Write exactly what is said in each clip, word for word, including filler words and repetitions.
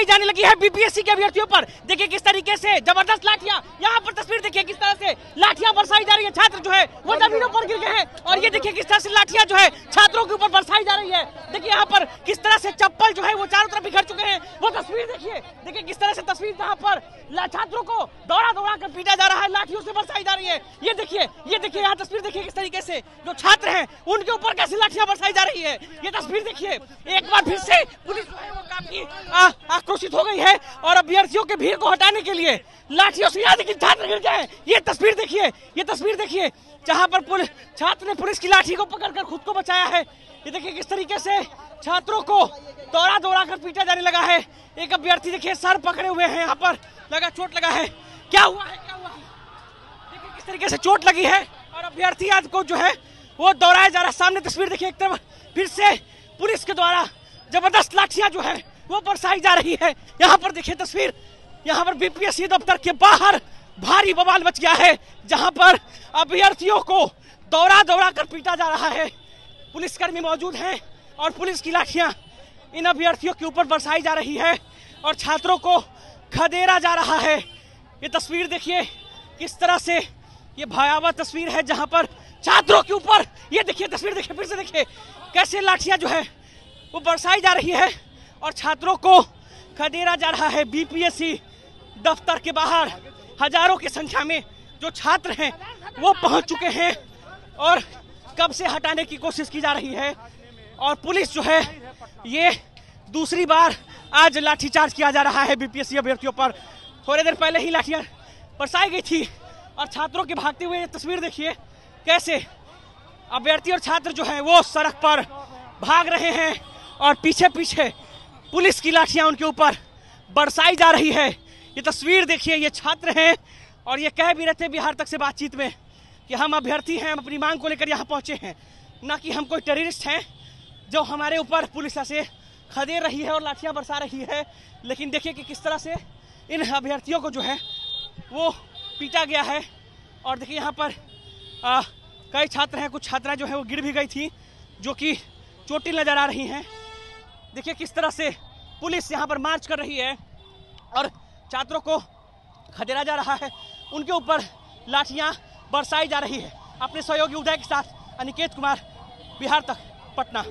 जाने लगी है बीपीएससी के अभ्यर्थियों पर। देखिए किस तरीके से जबरदस्त लाठियां, यहाँ पर तस्वीर देखिए किस तरह से लाठियां बरसाई जा रही है। छात्र जो है वो जमीनों पर गिर गए हैं और ये देखिए किस तरह से लाठियां जो है छात्रों के ऊपर बरसाई जा रही है। देखिए यहाँ पर किस तरह से चप्पल जो है वो चारों तरफ बिखर चुके हैं। वो तस्वीर देखिए, देखिए किस तरह से तस्वीर जहाँ पर छात्रों को दौड़ा दौड़ा कर पीटा जा रहा है, लाठियों से बरसाई जा रही है। ये देखिए, ये देखिए यहाँ तस्वीर देखिए किस तरीके से जो छात्र हैं उनके ऊपर कैसी लाठियां बरसाई जा रही है। ये तस्वीर देखिए, एक बार फिर से पुलिस जो है वो काफी आक्रोशित हो गई है और अभ्यर्थियों के भीड़ को हटाने के लिए लाठियों से यहाँ देखिए छात्र गिर गए। ये तस्वीर देखिए, ये तस्वीर देखिए जहाँ पर पुलिस छात्र ने पुलिस की लाठी को पकड़कर खुद को बचाया है। ये देखिए किस तरीके से छात्रों को दौड़ा दौड़ा कर पीटा जाने लगा है। एक अभ्यर्थी देखिए सर पकड़े हुए हैं, यहाँ पर लगा चोट लगा है। क्या हुआ है, क्या हुआ है? देखिए किस तरीके से चोट लगी है और अभ्यर्थी आज को जो है वो दौड़ाया जा रहा है। सामने तस्वीर देखिए, एक तरफ फिर से पुलिस के द्वारा जबरदस्त लाठियां जो है वो बरसाई जा रही है। यहाँ पर देखिए तस्वीर, यहाँ पर बीपीएससी दफ्तर के बाहर भारी बवाल मच गया है, जहाँ पर अभ्यर्थियों को दौड़ा दौड़ा कर पीटा जा रहा है। पुलिसकर्मी मौजूद हैं और पुलिस की लाठियां इन अभ्यर्थियों के ऊपर बरसाई जा रही है और छात्रों को खदेड़ा जा रहा है। ये तस्वीर देखिए किस तरह से, ये भयावह तस्वीर है जहां पर छात्रों के ऊपर, ये देखिए तस्वीर देखिए फिर से देखिए कैसे लाठियां जो है वो बरसाई जा रही है और छात्रों को खदेड़ा जा रहा है। बीपीएससी दफ्तर के बाहर हजारों की संख्या में जो छात्र हैं वो पहुंच चुके हैं और कब से हटाने की कोशिश की जा रही है और पुलिस जो है ये दूसरी बार आज लाठीचार्ज किया जा रहा है बीपीएससी अभ्यर्थियों पर। थोड़ी देर पहले ही लाठियां बरसाई गई थी और छात्रों के भागते हुए तस्वीर देखिए कैसे अभ्यर्थी और छात्र जो है वो सड़क पर भाग रहे हैं और पीछे पीछे पुलिस की लाठियां उनके ऊपर बरसाई जा रही है। ये तस्वीर देखिए, ये छात्र हैं और ये कह भी रहे थे बिहार तक से बातचीत में कि हम अभ्यर्थी हैं, हम अपनी मांग को लेकर यहाँ पहुँचे हैं, ना कि हम कोई टेररिस्ट हैं जो हमारे ऊपर पुलिस से खदेड़ रही है और लाठियाँ बरसा रही है। लेकिन देखिए कि किस तरह से इन अभ्यर्थियों को जो है वो पीटा गया है और देखिए यहाँ पर आ, कई छात्र हैं, कुछ छात्राएं जो है वो गिर भी गई थी जो कि चोटिल नजर आ रही हैं। देखिए किस तरह से पुलिस यहाँ पर मार्च कर रही है और छात्रों को खदेड़ा जा रहा है, उनके ऊपर लाठियाँ बरसाई जा रही है। अपने सहयोगी उदय के साथ अनिकेत कुमार, बिहार तक, पटना।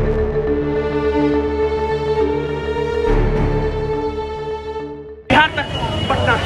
बिहार तक